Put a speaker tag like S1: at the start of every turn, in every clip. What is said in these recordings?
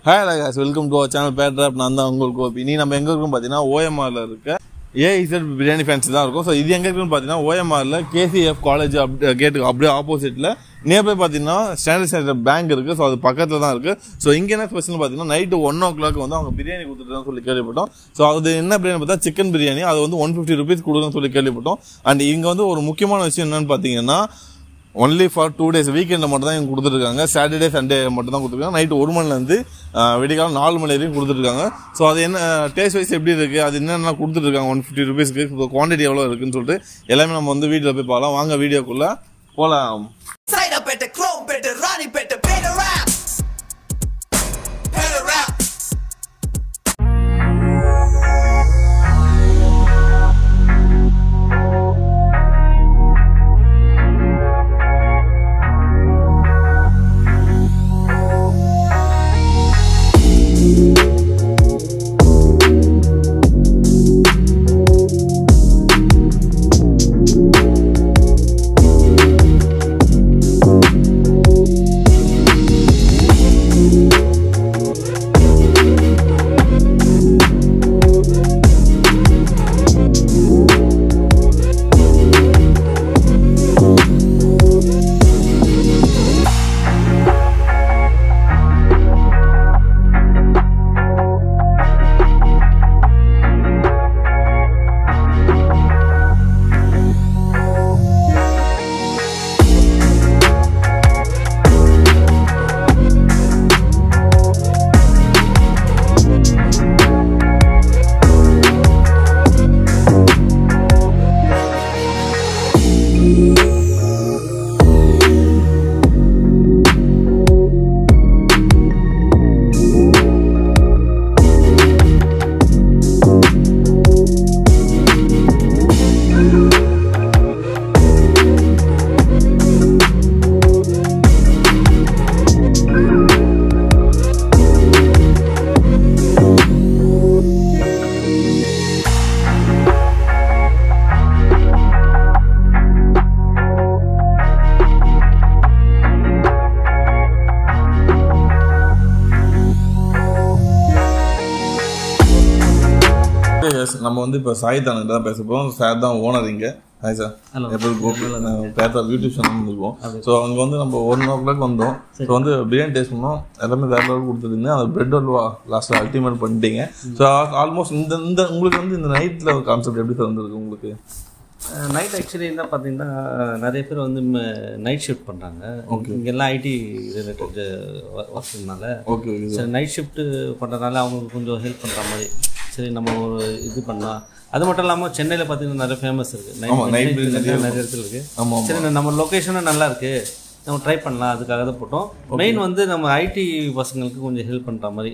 S1: Hi guys, welcome to our channel Petrap. நான் தான் உங்கள் கோபி. நீ நம்ம எங்க இருக்கோம் பாத்தீங்கன்னா OMRல இருக்க AIZ Biryani Fan தான் இருக்கும். சோ இது எங்க இருக்குன்னு பாத்தீங்கன்னா OMRல KCF காலேஜ் கேட்டுக்கு அப்படியே ஆப்போசிட்ல நியர்பை பாத்தீங்கன்னா ஸ்டாண்டர்ட் பேங்க் இருக்கு. சோ அது பக்கத்துல தான் இருக்கு. சோ இங்க என்ன ஸ்பெஷல் பாத்தீங்கன்னா நைட் 1 o'clock வந்து அவங்க பிரியாணி கொடுத்துட்டாங்கன்னு சொல்லி கேள்விப்பட்டோம். சோ அது என்ன பிரியாணி பார்த்தா சிக்கன் பிரியாணி. அது வந்து 150 rupees கொடுக்குறேன்னு சொல்லி கேள்விப்பட்டோம். அண்ட் இங்க வந்து ஒரு முக்கியமான விஷயம் என்னன்னு பாத்தீங்கன்னா only for 2 days வீக்கெண்ட்ல மட்டும் தான் இவங்க கொடுத்துருக்காங்க. சாட்டர்டே சண்டே மட்டும் தான் கொடுத்துருக்காங்க. நைட்டு 1 மணிலேருந்து விடிகாலம் 4 மணி வரைக்கும் கொடுத்துருக்காங்க. ஸோ அது என்ன டேஸ்ட் வைஸ் எப்படி இருக்கு, அது என்னென்ன கொடுத்துருக்காங்க 150 rupeesக்கு, குவான்டிட்டி எவ்வளோ இருக்குன்னு சொல்லிட்டு எல்லாமே நம்ம வந்து வீடியோவில் போய் பார்க்கலாம். வாங்க வீடியோக்குள்ள போகலாம். நம்ம வந்து இப்போ சாயிதானுக்கு தான் பேச போகிறோம். சார் தான் ஓனர் இங்கே. ஹாய் சார், எப்படி கோபி பேட்டர் யூடியூப் சேனல் இருக்கோம். ஸோ அங்கே வந்து நம்ம 1 o'clock வந்தோம். ஸோ வந்து பிரியாணி டேஸ்ட் பண்ணோம். எல்லாமே வேறு லெவல் கொடுத்துருங்க. அந்த பிரெட் அல்வா லாஸ்ட்டில் அல்டிமேட் பண்ணிட்டீங்க. ஸோ ஆல்மோஸ்ட் இந்த உங்களுக்கு வந்து இந்த நைட்டில் ஒரு கான்செப்ட் எப்படி வந்துருக்கு உங்களுக்கு?
S2: நைட் ஆக்சுவலி என்ன பார்த்தீங்கன்னா நிறைய பேர் வந்து நைட் ஷிஃப்ட் பண்ணுறாங்க. இங்கெல்லாம் ஐடி ரிலேட்டட் ஒர்க்குனால சரி நைட் ஷிஃப்ட்டு பண்ணுறதுனால அவங்களுக்கு கொஞ்சம் ஹெல்ப் பண்ணுற மாதிரி சரி நம்ம ஒரு இது பண்ணலாம். அது மட்டும் இல்லாமல் சென்னையில் பார்த்தீங்கன்னா நிறைய ஃபேமஸ் இருக்குது. நிறைய இடத்துல இருக்குது. சரி நம்ம லொக்கேஷனும் நல்லா இருக்குது, நம்ம ட்ரை பண்ணலாம். அதுக்காக தான் போட்டோம். மெயின் வந்து நம்ம ஐடி பசங்களுக்கு கொஞ்சம் ஹெல்ப் பண்ணுற மாதிரி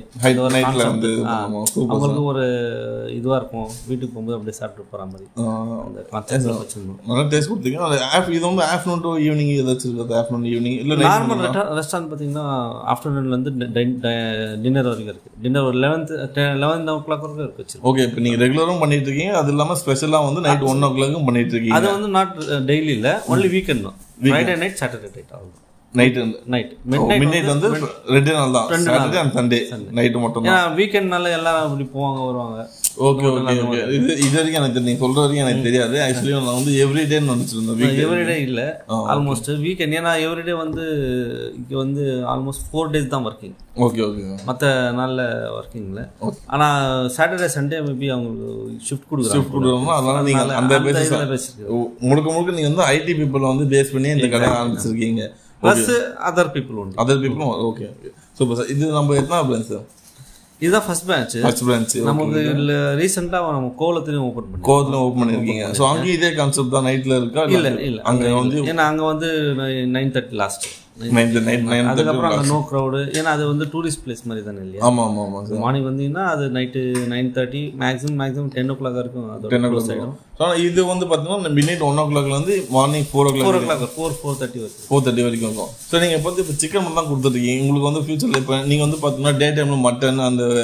S2: அவங்களுக்கு ஒரு இதுவாக இருக்கும். வீட்டுக்கு போகும்போது அப்படியே சாப்பிட்டு போகிற மாதிரி அந்த கான்செப்ட் வச்சுருந்தோம்.
S1: நல்லா டேஸ்ட் கொடுத்தீங்க. அது இது வந்து ஆஃப்டர்நூன் டு ஈவினிங் ஏதாச்சும் இருக்குது? ஆஃப்டர்நூன் ஈவினிங் இல்லை
S2: நார்மல் ரெஸ்டாரண்ட் பார்த்தீங்கன்னா ஆஃப்டர்நூன்லேருந்து டின்னர் வரைக்கும் இருக்குது. டின்னர் ஒரு 11 o'clock வரைக்கும் இருக்குது.
S1: ஓகே, இப்போ நீங்கள் ரெகுலரும் பண்ணிட்டு இருக்கீங்க. அது இல்லாமல் ஸ்பெஷலாக வந்து நைட் 1 o'clock பண்ணிட்டு இருக்கீங்க.
S2: அது வந்து நாட் டெய்லி இல்லை, ஒன்லி வீக்கெண்ட் தான். ஃப்ரைடே நைட், சாட்டர்டே நைட் ஆகும்.
S1: நைட் மிட்நைட் வந்து 2 நாள் தான், சாட்டர்டே அண்ட் சண்டே நைட் மட்டும் தான்.
S2: வீக்கெண்ட்னால எல்லாரும் அப்படி போவாங்க வருவாங்க.
S1: Okay okay okay. இது வரைக்கும் எனக்கு நீங்க சொல்ற வரைக்கும் எனக்கு தெரியாது. ஆக்சுவலி நான் வந்து எவ்ரிடே நினைச்சிருந்தேன்.
S2: எவ்ரிடே இல்ல, ஆல்மோஸ்ட் வீக்கெண்ட். ஏன்னா எவ்ரிடே வந்து இங்க வந்து ஆல்மோஸ்ட் 4 days தான் ஒர்க்கிங்.
S1: Okay okay.
S2: மற்ற நாள்ல ஒர்க்கிங்ல. ஆனா சாட்டர்டே சண்டே மேபி அவங்களுக்கு ஷிஃப்ட் கொடுக்குறாங்க.
S1: அதனால நீங்க அந்த பேசிஸ் முழுக்க நீங்க வந்து ஐடி பீப்புள் வந்து பேஸ் பண்ணி இந்த கடை ஆரம்பிச்சிருக்கீங்க.
S2: பிளஸ் அதர் பீப்புளும்.
S1: Okay okay. Super sir. இது நம்ம எத்தனை பிரான்ச்?
S2: இதுதான் ஃபர்ஸ்ட் பிரான்ச். நமக்கு ரீசெண்டா நம்ம கோவலத்திலயும் ஓபன் பண்ணிருக்கீங்க.
S1: சோ அங்க இதே கான்செப்ட் தான் நைட்ல இருக்கா?
S2: இல்ல அங்க வந்து ஏன்னா அங்க வந்து 9:30 லாஸ்ட். அதுக்கப்புறம் அங்கே நோ க்ரௌடு. ஏன்னா அது வந்து டூரிஸ்ட் பிளேஸ் மாதிரி தானே இல்லையா?
S1: ஆமாம் ஆமாம் ஆமாம்.
S2: மார்னிங் வந்தீங்கன்னா அது நைட்டு 9:30 மேக்ஸிமம் 10 o'clock இருக்கும். அது
S1: 10 o'clock ஆகிடும். ஸோ இது வந்து பார்த்தீங்கன்னா மிட்நைட் 1 o'clock வந்து மார்னிங் 4 o'clock
S2: 4:30 வரைக்கும்
S1: 4:30 வரைக்கும் இருக்கும். ஸோ நீங்கள் இப்போ சிக்கன் மட்டும் தான் கொடுத்துருக்கீங்க. உங்களுக்கு வந்து ஃபியூச்சரில் இப்போ நீங்கள் வந்து பார்த்தீங்கன்னா டே டைமில் மட்டன் அந்த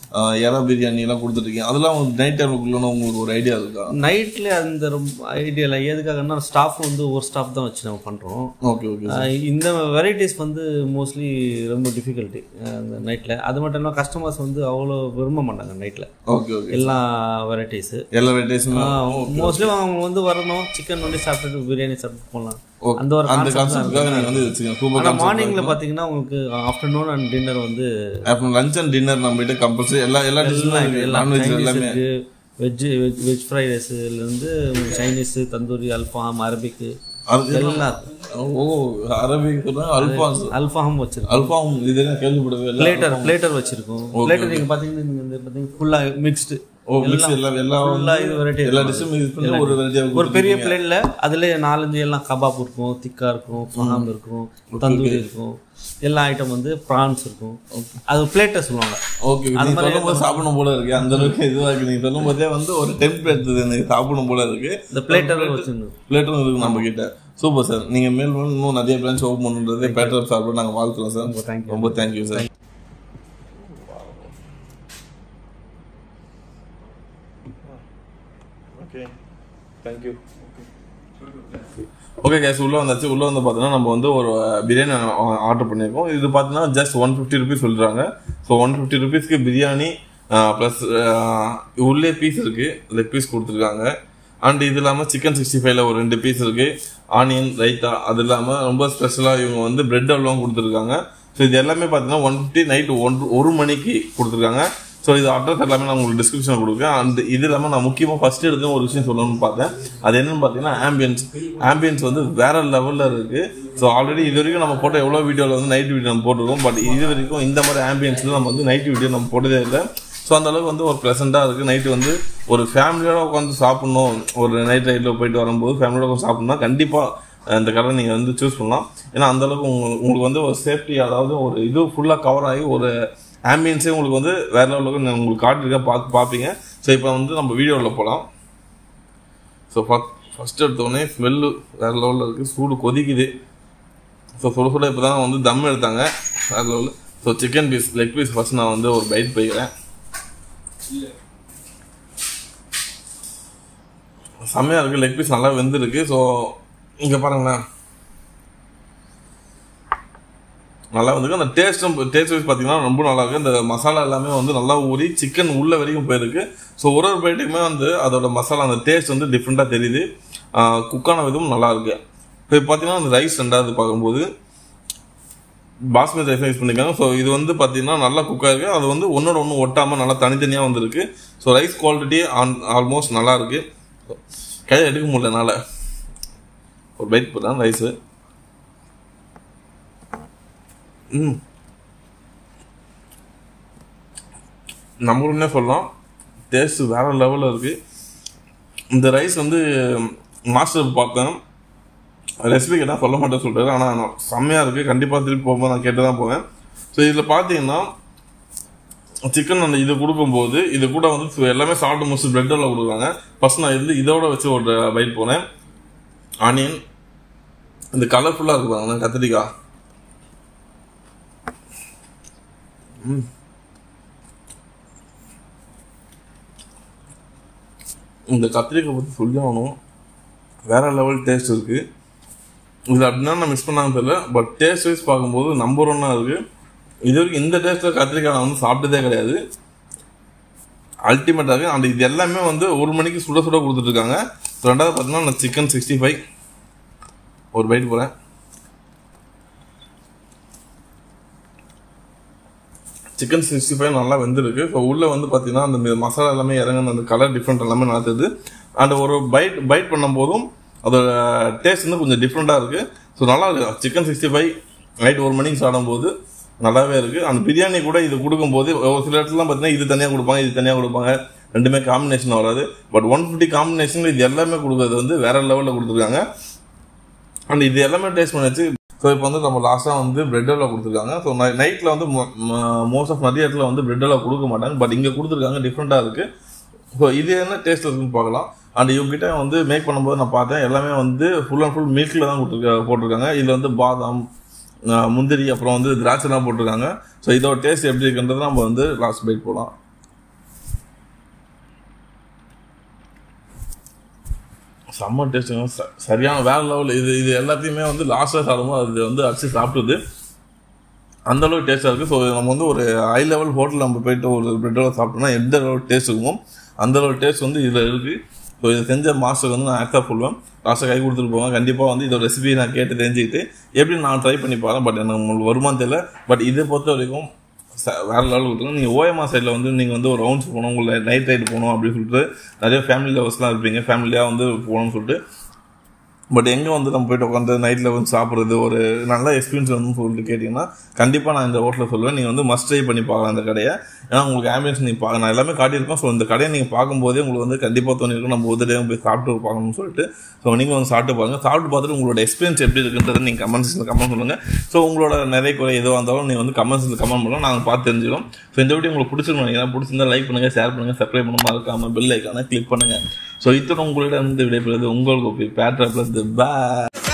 S1: இறா பிரியாணி எல்லாம் கொடுத்துருக்கீங்க, அதெல்லாம் நைட் டைமுக்குள்ள உங்களுக்கு ஒரு ஐடியா இருக்கா?
S2: நைட்ல அந்த ரொம்ப ஐடியா இல்லை. எதுக்காகன்னா ஸ்டாஃப் வந்து ஒரு ஸ்டாஃப் தான் வச்சு நம்ம பண்றோம்.
S1: Okay okay.
S2: இந்த வெரைட்டிஸ் வந்து மோஸ்ட்லி ரொம்ப டிஃபிகல்ட்டி அந்த நைட்ல. அது மட்டும் இல்லாமல் கஸ்டமர்ஸ் வந்து அவ்வளோ விரும்ப மாட்டாங்க நைட்ல.
S1: Okay okay.
S2: எல்லா வெரைட்டிஸும் மோஸ்ட்லி அவங்க வந்து வரணும், சிக்கன் வந்து சாப்பிட்டுட்டு பிரியாணி சாப்பிட்டு போகலாம். அந்த ஒரு மார்னிங்ல பாத்தீங்கன்னா உங்களுக்கு ஆஃப்டர்நூன் அண்ட் டின்னர் வந்து
S1: லஞ்ச் அண்ட் டின்னர் நம்ம கிட்ட கம்பல்சரி எல்லா டிஷ்ஷும் நான்வெஜ் எல்லாமே,
S2: வெஜ் ஃப்ரைட் ரைஸ்ல இருந்து சைனீஸ், தந்தூரி, அல்ஃபாம், அரபிக் எல்லாம்.
S1: அரபிக்
S2: அல்ஃபாம் வச்சிருக்கோம்.
S1: அல்ஃபாம் இதெல்லாம் கேள்விப்படவே இல்லை.
S2: பிளேட்டர் வச்சிருக்கோம். பிளேட்டர் நீங்க பாத்தீங்கன்னா ஃபுல்லா மிக்ஸ்டு ஒரு பெரிய பிளேட்ல அதுல 4-5 எல்லாம் கபாப் இருக்கும், திக்கா இருக்கும், ஃபஹாம் இருக்கும், தந்தூரி இருக்கும், எல்லா ஐட்டம் வந்து பிரான்ஸ் இருக்கும். அது பிளேட்டை சொல்லுவாங்க.
S1: ஓகே, நீங்க சொல்லும்போது சாப்பிடணும் போல இருக்கு. அந்த அளவுக்கு இதுவா இருக்கு. நீங்க சொல்லும் போதே வந்து ஒரு டெம்ப்ளேட் எனக்கு சாப்பிடணும் போல இருக்கு.
S2: இந்த பிளேட்டரும்
S1: இருக்கு நம்ம கிட்ட. Super sir. நீங்க மேலும் இன்னும் நிறைய பிரான்ச் ஓப்பன் பண்ணுறது பேட்டர் சாப்பிட நாங்கள் வாழ்த்துறோம் சார். ரொம்ப தேங்க்யூ சார். ஓகே கேஸ், உள்ளே வந்தாச்சு. உள்ளே வந்து பார்த்தீங்கன்னா நம்ம வந்து ஒரு பிரியாணி ஆர்டர் பண்ணியிருக்கோம். இது பார்த்தீங்கன்னா ஜஸ்ட் 150 rupees சொல்கிறாங்க. ஸோ 150 rupeesக்கு பிரியாணி ப்ளஸ் உள்ளே பீஸ் இருக்குது, லெக் பீஸ் கொடுத்துருக்காங்க. அண்ட் இது இல்லாமல் சிக்கன் 65ல ஒரு 2 பீஸ் இருக்குது, ஆனியன் ரைத்தா. அது இல்லாமல் ரொம்ப ஸ்பெஷலாக இவங்க வந்து பிரெட் அல்வாவும் கொடுத்துருக்காங்க. ஸோ இது எல்லாமே பார்த்தீங்கன்னா 150 நைட்டு 1 மணிக்கு கொடுத்துருக்காங்க. ஸோ இது அட்ரஸ் எல்லாமே நான் உங்களுக்கு டிஸ்கிரிப்ஷனில் கொடுக்குறேன். அந்த இது இல்லாமல் நான் முக்கியமாக ஃபஸ்ட்டு எடுத்து ஒரு விஷயம் சொல்லணும்னு பார்த்தேன். அது என்னன்னு பார்த்தீங்கன்னா ஆம்பியன்ஸ் வந்து வேற லெவலில் இருக்குது. ஸோ ஆல்ரெடி இது வரைக்கும் நம்ம போட்ட எவ்வளோ வீடியோவில் வந்து நைட் வீடியோ நம்ம போட்டிருக்கோம். பட் இது வரைக்கும் இந்த மாதிரி ஆம்பியன்ஸில் நம்ம வந்து நைட் வீடியோ நம்ம போட்டதே இல்லை. ஸோ அந்த அளவுக்கு வந்து ஒரு ப்ளசண்ட்டாக இருக்குது. நைட்டு வந்து ஒரு ஃபேமிலியோட உட்காந்து சாப்பிட்ணும், ஒரு நைட் ரைட்டில் போயிட்டு வரும்போது ஃபேமிலியோட உட்காந்து சாப்பிட்ணுன்னா கண்டிப்பாக இந்த கடை நீங்கள் வந்து சூஸ் பண்ணலாம். ஏன்னா அந்தளவுக்கு உங்களுக்கு வந்து ஒரு சேஃப்டி, அதாவது ஒரு இது ஃபுல்லாக கவர் ஆகி ஒரு ஆம்பியன்ஸே உங்களுக்கு வந்து வேற லெவலுக்கு நான் உங்களுக்கு காட்டிருக்கேன், பார்ப்பீங்க. ஸோ இப்போ வந்து நம்ம வீடியோவில் போகலாம். ஸோ ஃபஸ்ட் எடுத்தோடனே ஸ்மெல்லு வேற லெவலில் இருக்குது, சூடு கொதிக்குது. ஸோ சுட இப்போ தான் வந்து தம் எடுத்தாங்க, வேற லெவலில். So chicken piece, leg piece first நான் வந்து ஒரு பைட் போய்க்கிறேன். செம்மையாக இருக்குது, லெக் பீஸ் நல்லா வெந்திருக்கு. ஸோ இங்கே பாருங்களேன், நல்லா வந்துருக்கு. அந்த டேஸ்ட் வைஸ் பார்த்தீங்கன்னா ரொம்ப நல்லா இருக்குது. இந்த மசாலா எல்லாமே வந்து நல்லா ஊறி சிக்கன் உள்ள வரைக்கும் போயிருக்கு. ஸோ ஒரு பைட்டுக்குமே வந்து அதோட மசாலா அந்த டேஸ்ட் வந்து டிஃப்ரெண்ட்டாக தெரியுது. குக்கான விதமும் நல்லா இருக்கு. இப்போ பார்த்தீங்கன்னா அந்த ரைஸ் ரெண்டாவது பார்க்கும்போது பாஸ்மதி ரைஸ் யூஸ் பண்ணியிருக்காங்க. ஸோ இது வந்து பார்த்தீங்கன்னா நல்லா குக்காக இருக்குது. அது வந்து ஒன்னோட ஒன்று ஒட்டாமல் நல்லா தனித்தனியாக வந்துருக்கு. ஸோ ரைஸ் குவாலிட்டி ஆல்மோஸ்ட் நல்லா இருக்கு. கையில் எடுக்க முடியல என்னால். ஒரு பைட் போட்டேன் ரைஸு. நம்மளுமே சொல்லலாம், டேஸ்ட் வேற லெவலில் இருக்கு. இந்த ரைஸ் வந்து மாஸ்டர் பார்த்தேன், ரெசிபி கேட்டால் சொல்ல மாட்டேன்னு சொல்லிட்டாரு. ஆனால் செம்மையாக இருக்குது. கண்டிப்பாக திருப்பி போகும்போது நான் கேட்டு தான் போவேன். ஸோ இதில் பார்த்தீங்கன்னா சிக்கன் அந்த இது கொடுக்கும்போது இது கூட வந்து எல்லாமே சாப்பிட்டு முடிச்சு பிரெட்டில் கொடுக்குறாங்க. ஃபர்ஸ்ட் நான் இதோட வச்சு ஒரு பைட் போனேன். ஆனியன் இந்த கலர்ஃபுல்லாக இருக்குவாங்க, கத்திரிக்காய். இந்த கத்திரிக்காய் பற்றி சொல்லி ஆகணும், வேற லெவல் டேஸ்ட் இருக்குது. இது அப்படின்னா நான் மிஸ் பண்ணாமல் தெரியல. பட் டேஸ்ட் வைஸ் பார்க்கும்போது நம்பர் 1 இருக்குது. இது வரைக்கும் இந்த டேஸ்ட்டில் கத்திரிக்காய் நான் வந்து சாப்பிட்டதே கிடையாது. அல்டிமேட்டாக இருக்குது. அண்ட் இது எல்லாமே வந்து 1 மணிக்கு சுட கொடுத்துட்ருக்காங்க. ரெண்டாவது பார்த்தீங்கன்னா நான் சிக்கன் 65 ஒரு பைட் போகிறேன். சிக்கன் 65 நல்லா வெந்திருக்கு. ஸோ உள்ளே வந்து பார்த்தீங்கன்னா அந்த மசாலா எல்லாமே இறங்குன அந்த கலர் டிஃப்ரெண்ட் எல்லாமே நடத்துது. அண்ட் ஒரு பைட் பண்ணும்போதும் அதோட டேஸ்ட் வந்து கொஞ்சம் டிஃப்ரெண்ட்டாக இருக்குது. ஸோ நல்லா இருக்குது. சிக்கன் 65 நைட் 1 மணிக்கு சாப்பிடும்போது நல்லாவே இருக்குது. அந்த பிரியாணி கூட இது கொடுக்கும்போது ஒரு சில இடத்துலாம் பார்த்தீங்கன்னா இது தனியாக கொடுப்பாங்க, இது தனியாக கொடுப்பாங்க, ரெண்டுமே காம்பினேஷன் வராது. பட் 150 காம்பினேஷன் இது எல்லாமே கொடுக்குறது வந்து வேற லெவலில் கொடுத்துருக்காங்க. அண்ட் இது எல்லாமே டேஸ்ட் பண்ணிச்சு. ஸோ இப்போ வந்து நம்ம லாஸ்ட்டாக வந்து பிரெட் அல்வா கொடுத்துருக்காங்க. ஸோ நைட்டில் வந்து மோஸ்ட் ஆஃப் நிறைய இடத்துல வந்து பிரெட் அல்வா கொடுக்க மாட்டாங்க. பட் இங்கே கொடுத்துருக்காங்க, டிஃப்ரெண்ட்டாக இருக்குது. ஸோ இது என்ன டேஸ்ட் இருக்குன்னு பார்க்கலாம். அண்ட் இவங்ககிட்ட வந்து மேக் பண்ணும்போது நான் பார்த்தேன் எல்லாமே வந்து ஃபுல் அண்ட் ஃபுல் மில்கில் தான் போட்டிருக்காங்க. இதில் வந்து பாதாம், முந்திரி, அப்புறம் வந்து திராட்சைலாம் போட்டிருக்காங்க. ஸோ இதோட டேஸ்ட் எப்படி இருக்குன்றது நம்ம வந்து லாஸ்ட் பைட் போகலாம். செம்ம டேஸ்ட்டுங்க, சரியான வேற லெவல். இது எல்லாத்தையுமே வந்து லாஸ்ட்டாக சாப்பிடும்போது அது வந்து அடிச்சு சாப்பிட்டுது அந்தளவுக்கு டேஸ்ட்டாக இருக்குது. ஸோ நம்ம வந்து ஒரு ஹை லெவல் ஹோட்டலில் நம்ம போயிட்டு ஒரு பிரெட்டோட சாப்பிட்டோம்னா எந்த அளவு டேஸ்ட் இருக்குமோ அந்தளவு டேஸ்ட் வந்து இதில் இருக்குது. ஸோ இதை செஞ்ச மாஸ்டருக்கு வந்து நான் ஆக்சப்ட் பண்ணுவேன், லாஸ்ட்டாக கை கொடுத்துட்டு போவேன். கண்டிப்பாக வந்து இதோட ரெசிபியை நான் கேட்டு தெரிஞ்சுக்கிட்டு எப்படி நான் ட்ரை பண்ணி பாருறேன். பட் எனக்கு உங்களுக்கு வருமானு தெரியல. பட் இதை பொறுத்த வரைக்கும் வேறு லெவல் கொடுத்துருங்க. நீங்கள் ஓஎம்ஆர் சைடில் வந்து நீங்கள் வந்து ஒரு ரவுண்ட்ஸ் போகணும், உங்களை நைட் ரைடு போகணும் அப்படின்னு சொல்லிட்டு நிறைய ஃபேமிலி லவர்ஸ்லாம் இருப்பீங்க, ஃபேமிலியாக வந்து போகணும்னு சொல்லிட்டு. பட் எங்கே வந்து நம்ம போய்ட்டு உட்காந்து நைட்டில் வந்து சாப்பிட்றது ஒரு நல்ல எக்ஸ்பீரியன்ஸ் வந்து சொல்லிட்டு கேட்டிங்கன்னா கண்டிப்பாக நான் இந்த ஹோட்டலில் சொல்லுவேன். நீங்கள் வந்து மஸ்ட் ட்ரை பண்ணி பார்க்கலாம் இந்த கடையை. ஏன்னா உங்களுக்கு ஆம்பியன்ஸ் நீங்கள் நான் எல்லாமே காட்டியிருக்கோம். ஸோ இந்த கடையை நீங்கள் பார்க்கும்போதே உங்களுக்கு வந்து கண்டிப்பாக தோணிருக்கும் நம்ம ஒரு தடவை போய் சாப்பிட்டு பார்க்கணும்னு சொல்லிட்டு. ஸோ நீங்கள் வந்து சாப்பிட்டு பாருங்கள். சாப்பிட்டு பார்த்துட்டு உங்களோட எக்ஸ்பீரியன்ஸ் எப்படி இருக்குன்றதை நீங்கள் கமெண்ட்ஸில் கமெண்ட் சொல்லுங்கள். ஸோ உங்களோட நிறைய குறை எதுவாக இருந்தாலும் நீங்கள் வந்து கமெண்ட்ஸில் கமெண்ட் பண்ணலாம், நாங்கள் பார்த்து தெரிஞ்சுக்கிறோம். ஸோ இந்த வீடியோ உங்களுக்கு பிடிச்சிருக்கோம் நினைக்கிறேன். பிடிச்சிருந்தா லைக் பண்ணுங்கள், ஷேர் பண்ணுங்கள், சப்ஸ்கிரைப் பண்ண மறக்காமல் பெல் ஐக்கானை கிளிக் பண்ணுங்கள். ஸோ இத்தனை உங்களிடம் இருந்து விடைபெறுவது உங்கள் கோபி பேட்ராப்ல இருந்து. பாய்.